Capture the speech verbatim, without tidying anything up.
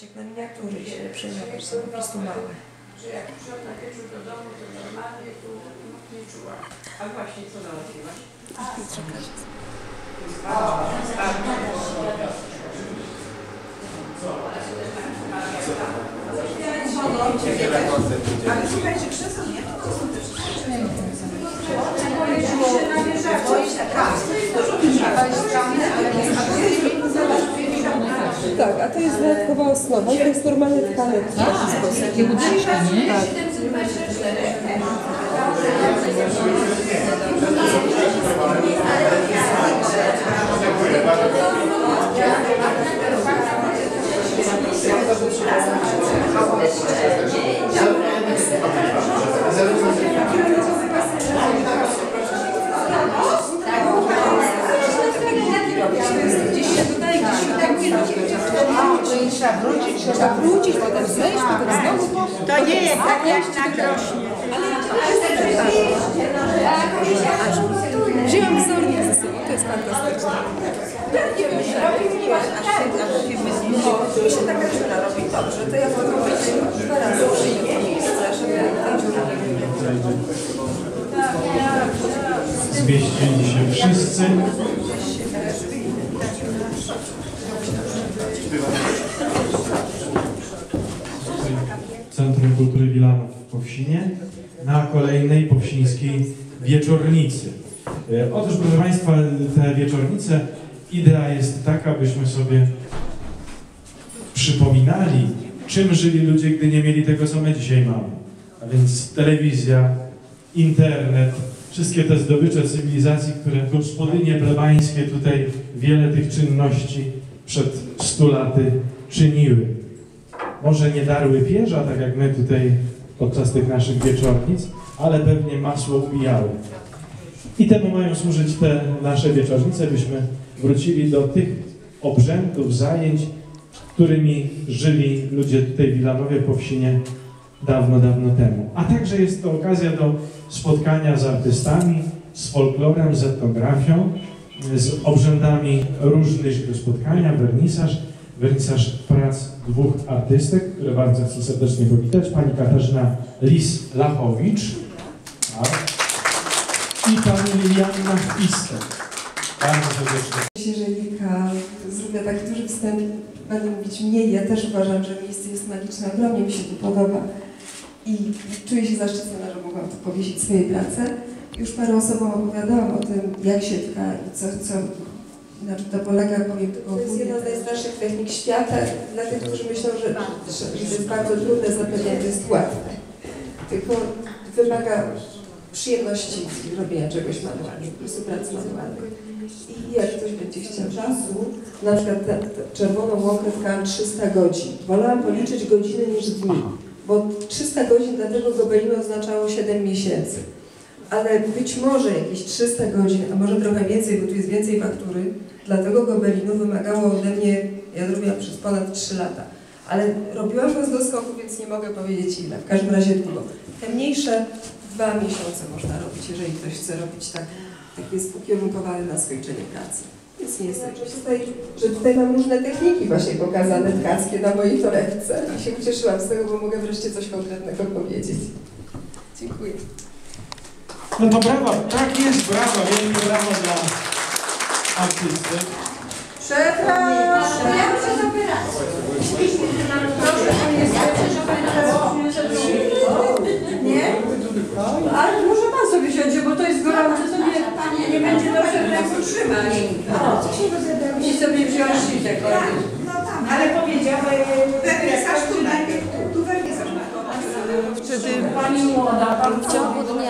zobaczyć jak na miniatury się przejmować, są po prostu małe. Że jak przyszłam na wieczór do domu, to normalnie tu nie czułam. A właśnie co załatwiłaś? Ale słuchajcie, krzesło nie to są też tak, a to jest dodatkowa osnowa i to jest normalny tkanek w taki sposób. Takie budynki, nie? Tak. Trzeba wrócić, trzeba wrócić, potem zejść, potem znowu. To nie jest tak jak na grośnie. Wzięłam wzornik ze sobą, to jest fantastyczne. O, tu się taka dziura robi dobrze, to ja mogę robić dwa razy przyjemnie miejsce, żeby ta dziura Zmieścili się wszyscy. Centrum Kultury Wilanów w Powsinie na kolejnej powsińskiej wieczornicy. Otóż, proszę Państwa, te wieczornice, idea jest taka, byśmy sobie przypominali, czym żyli ludzie, gdy nie mieli tego, co my dzisiaj mamy. A więc telewizja, internet, wszystkie te zdobycze cywilizacji, które gospodynie plebańskie tutaj wiele tych czynności przed stu laty czyniły. Może nie darły pierza, tak jak my tutaj podczas tych naszych wieczornic, ale pewnie masło ubijały. I temu mają służyć te nasze wieczornice, byśmy wrócili do tych obrzędów, zajęć, którymi żyli ludzie tutaj w Wilanowie po Wsinie dawno, dawno temu. A także jest to okazja do spotkania z artystami, z folklorem, z etnografią, z obrzędami różnych do spotkania, wernisaż, wernisaż prac dwóch artystek, które bardzo chcę serdecznie powitać. Pani Katarzyna Lis-Lachowicz i pani Liliana Istek. Bardzo serdecznie. Jeżeli Wika zrobię taki duży wstęp, będę mówić mniej. Ja też uważam, że miejsce jest magiczne, ogromnie mi się tu podoba i czuję się zaszczycona, że mogłam tu powiesić swoje prace. Już parę osobom opowiadałam o tym, jak się tka i co, co na czym to polega, powiem tylko. To jest jedna z najstarszych technik świata. Dla tych, którzy myślą, że, że, że to jest bardzo trudne, zapewniam, to jest łatwe. Tylko wymaga przyjemności robienia czegoś manualnie, po prostu pracy manualnej. I jak ktoś będzie chciał czasu, na przykład tę czerwoną łąkę tkałam trzysta godzin. Wolałam policzyć godziny niż dni, bo trzysta godzin dla tego gobelinu oznaczało siedem miesięcy. Ale być może jakieś trzysta godzin, a może trochę więcej, bo tu jest więcej faktury, dla tego gobelinu wymagało ode mnie, ja robiłam przez ponad trzy lata. Ale robiłam go z doskoku, więc nie mogę powiedzieć ile, w każdym razie długo. Te mniejsze dwa miesiące można robić, jeżeli ktoś chce robić tak, tak jest ukierunkowany na skończenie pracy. Więc nie jest tak, że tutaj, że tutaj mam różne techniki właśnie pokazane tkackie na mojej torebce. I się ucieszyłam z tego, bo mogę wreszcie coś konkretnego powiedzieć. Dziękuję. No to brawa, tak jest, brawa, wielkie brawa dla artystek. Przepraszam. Ja muszę zapytać. Proszę, Nie? Ale może pan sobie wziąć, bo to jest gorące, to nie, nie będzie dobrze ręku trzymać. I sobie wziąć sitek. ale powiedziała, wernisaż tu najpierw, tu wernisaż na to. Wtedy pani młoda, pan chciał